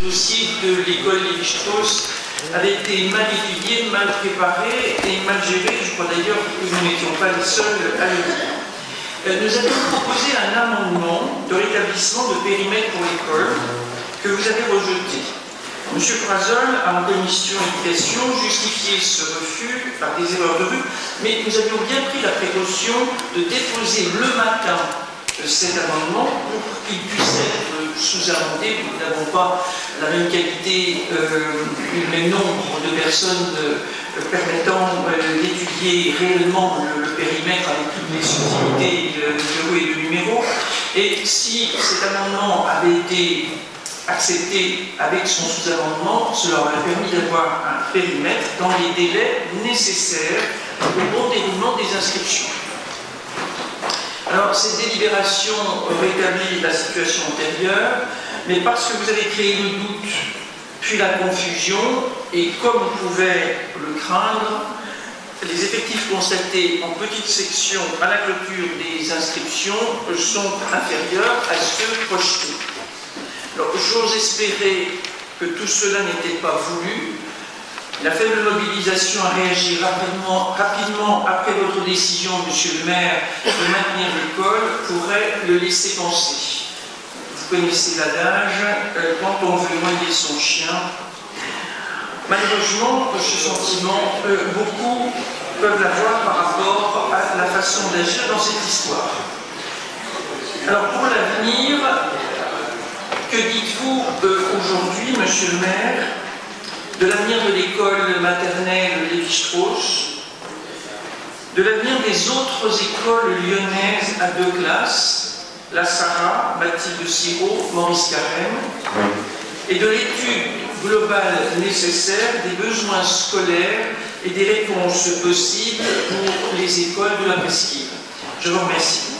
dossier de l'école Lévi-Strauss avait été mal étudié, mal préparé et mal géré. Je crois d'ailleurs que nous n'étions pas les seuls à le dire. Nous avions proposé un amendement de rétablissement de périmètre pour l'école que vous avez rejeté. M. Frazol a en commission éducation justifié ce refus par des erreurs de rue, mais nous avions bien pris la précaution de déposer le matin cet amendement pour qu'il puisse être sous-amendé. Nous n'avons pas la même qualité, le même nombre de personnes permettant d'étudier réellement le périmètre avec toutes les subtilités de rue et de numéros. Et si cet amendement avait été accepté avec son sous-amendement, cela aurait permis d'avoir un périmètre dans les délais nécessaires au bon déroulement des inscriptions. Alors, cette délibération rétablit la situation antérieure, mais parce que vous avez créé le doute, puis la confusion, et comme on pouvait le craindre, les effectifs constatés en petite section à la clôture des inscriptions sont inférieurs à ceux projetés. Alors, j'ose espérer que tout cela n'était pas voulu. La faible mobilisation a réagi rapidement après votre décision, Monsieur le maire, de maintenir l'école pourrait le laisser penser. Vous connaissez l'adage, quand on veut noyer son chien. Malheureusement, ce sentiment, beaucoup peuvent l'avoir par rapport à la façon d'agir dans cette histoire. Alors, pour l'avenir, que dites-vous aujourd'hui, Monsieur le maire, de l'avenir de l'école maternelle Lévi-Strauss, de l'avenir des autres écoles lyonnaises à 2 classes, la Sarah, Mathilde Sirot, Maurice Carême, et de l'étude globale nécessaire des besoins scolaires et des réponses possibles pour les écoles de la presqu'île. Je vous remercie.